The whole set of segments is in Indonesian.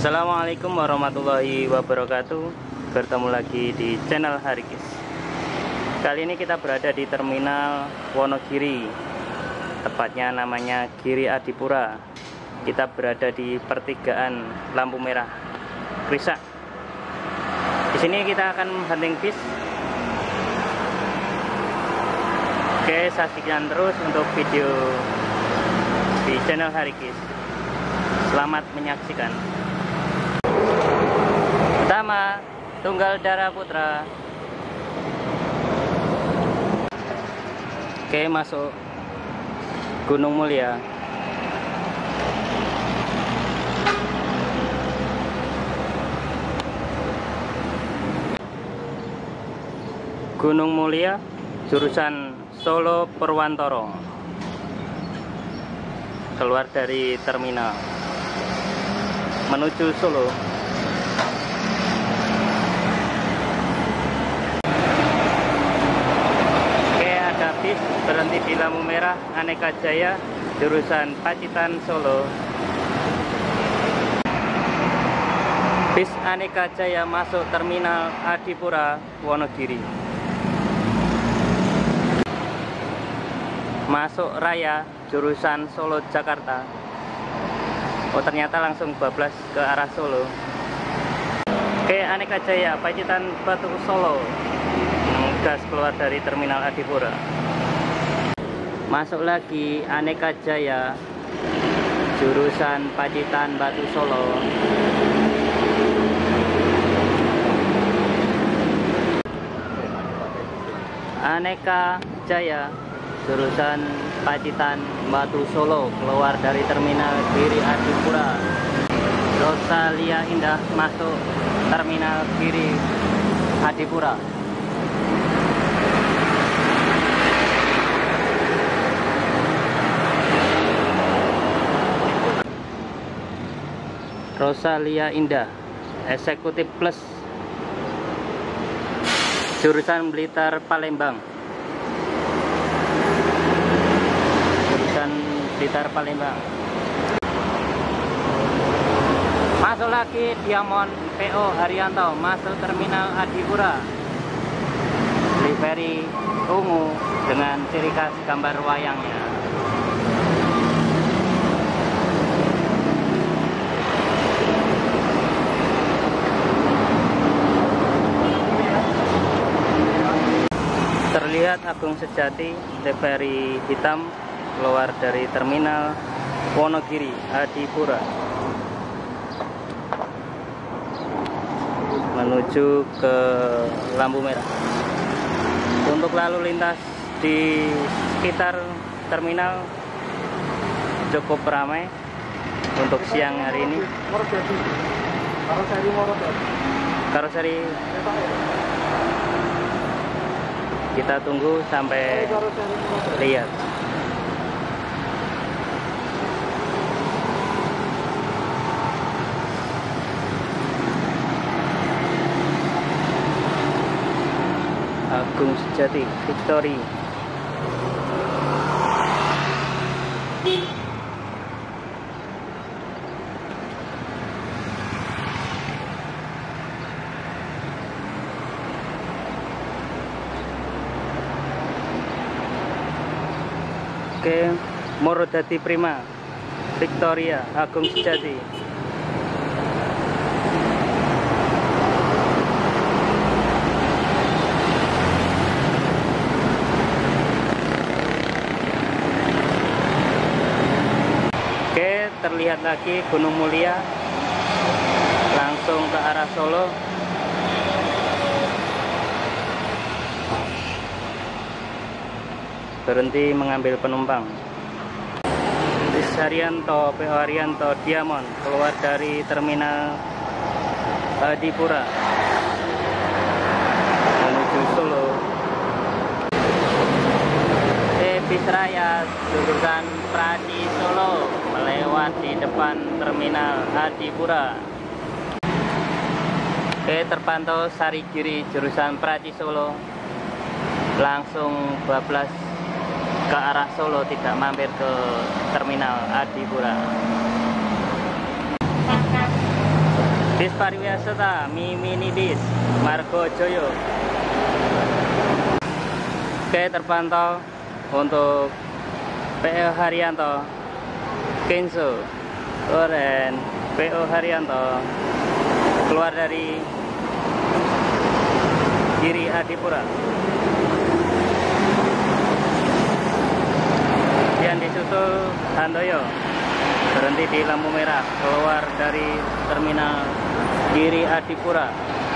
Assalamualaikum warahmatullahi wabarakatuh. Bertemu lagi di channel Harikis. Kali ini kita berada di terminal Wonogiri, tepatnya namanya Giri Adipura. Kita berada di pertigaan lampu merah Krisak. Di sini kita akan hunting bis. Oke, saksikan terus untuk video di channel Harikis. Selamat menyaksikan. Pertama, Tunggal Dara Putra. Oke, masuk Gunung Mulia. Gunung Mulia, jurusan Solo Purwantoro. Keluar dari terminal menuju Solo. Bis berhenti di lampu merah Aneka Jaya, jurusan Pacitan Solo. Bis Aneka Jaya masuk terminal Adipura Wonogiri. Masuk raya jurusan Solo Jakarta. Oh, ternyata langsung bablas ke arah Solo. Oke, Aneka Jaya Pacitan Batu Solo. Gas keluar dari terminal Adipura. Masuk lagi Aneka Jaya, jurusan Pacitan Batu Solo. Aneka Jaya, jurusan Pacitan Batu Solo, keluar dari terminal Giri Adipura. Rosalia Indah masuk terminal Giri Adipura. Rosalia Indah Eksekutif Plus, jurusan Blitar Palembang. Jurusan Blitar Palembang. Masuk lagi Diamond PO Haryanto masuk terminal Adipura. Livery ungu dengan ciri khas gambar wayangnya. Terlihat Agung Sejati livery hitam keluar dari terminal Wonogiri Adipura menuju ke lampu merah. Untuk lalu lintas di sekitar terminal cukup ramai untuk siang hari ini. Karoseri kita tunggu sampai lihat. Agung Sejati Victory. Oke, Morodadi Prima Victoria Agung Sejati. Oke, terlihat lagi Gunung Mulia langsung ke arah Solo. Berhenti mengambil penumpang. Bis Haryanto, PO Haryanto Diamond keluar dari terminal Adipura menuju Solo. Bis Raya jurusan Pradi Solo melewati depan terminal Adipura. Oke, terpantau Sarigiri jurusan Pradi Solo langsung bablas ke arah Solo, tidak mampir ke terminal Adipura. Bis pariwisata mini bis Margojoyo. Oke, terpantau untuk PO Haryanto, Kenzo, Oren, PO Haryanto keluar dari Giri Adipura. Kemudian disusul Handoyo, berhenti di lampu merah, keluar dari terminal Giri Adipura.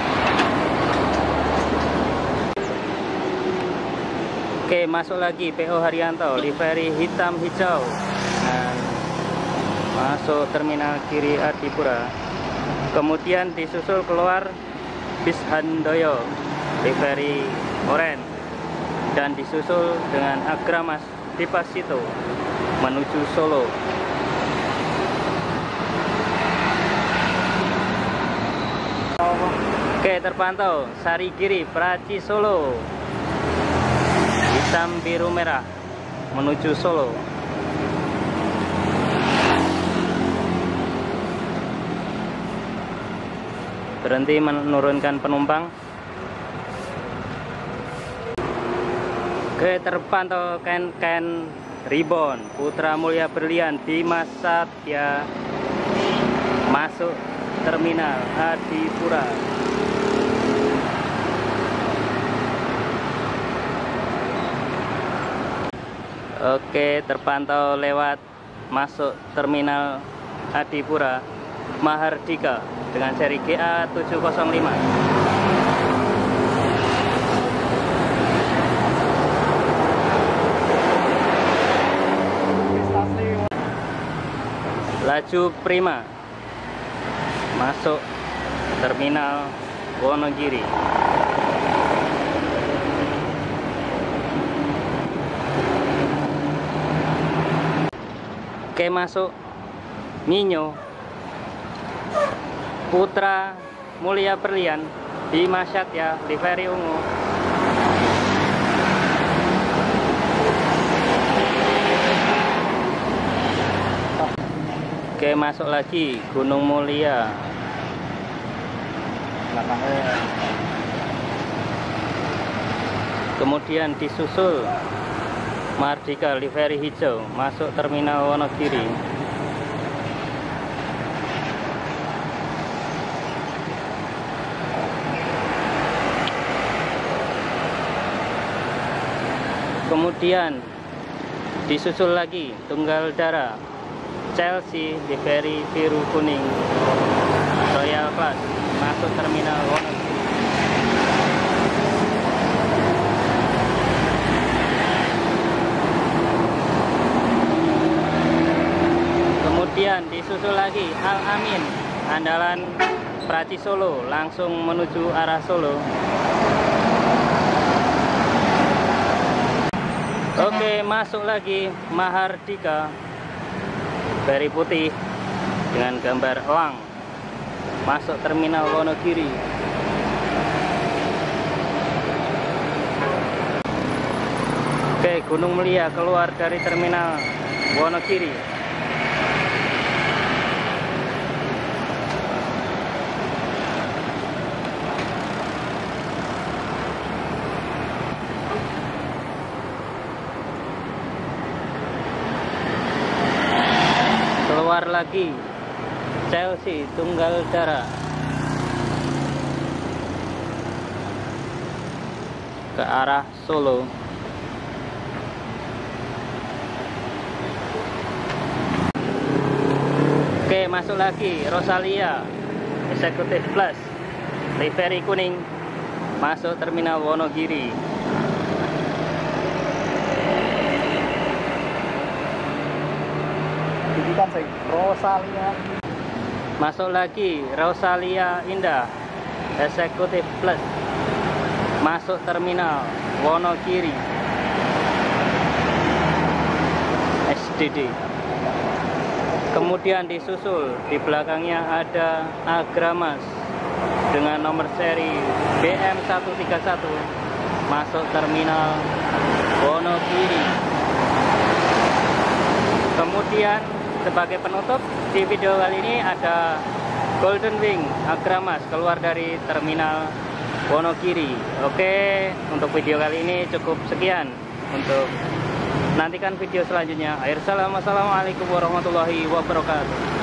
Oke, masuk lagi PO Haryanto, livery hitam hijau, nah, masuk terminal Giri Adipura. Kemudian disusul keluar bis Handoyo, livery oranye, dan disusul dengan Agramas Dipasito menuju Solo. Oke, terpantau Sarigiri Praci Solo, hitam biru merah menuju Solo. Berhenti menurunkan penumpang. Oke, terpantau Ken Ribon Putra Mulia Berlian Bima Satya masuk terminal Adipura. Oke, terpantau lewat masuk terminal Adipura Mahardika dengan seri GA 705. Laju Prima masuk terminal Wonogiri. Oke, masuk Minyo Putra Mulia Berlian Bima Satya livery ungu. Oke, masuk lagi Gunung Mulia. Kemudian disusul Mardika livery hijau masuk terminal Wonogiri. Kemudian disusul lagi Tunggal Dara Chelsea livery biru kuning Royal Class masuk terminal Wonogiri. Kemudian disusul lagi Al Amin andalan Praci Solo langsung menuju arah Solo. Oke, masuk lagi Mahardika Beri putih dengan gambar elang masuk terminal Wonogiri. Oke, Gunung Mulia keluar dari terminal Wonogiri. Keluar lagi Chelsea Tunggal Dara ke arah Solo. Oke, masuk lagi Rosalia Executive Plus livery kuning masuk terminal Wonogiri. Rosalia. Masuk lagi Rosalia Indah Executive Plus masuk terminal Wonogiri SDD. Kemudian disusul di belakangnya ada Agramas dengan nomor seri BM131 masuk terminal Wonogiri. Kemudian sebagai penutup di video kali ini ada Golden Wing Agramas keluar dari terminal Wonogiri. Oke, untuk video kali ini cukup sekian. Untuk nantikan video selanjutnya. Akhir salam, wassalamualaikum warahmatullahi wabarakatuh.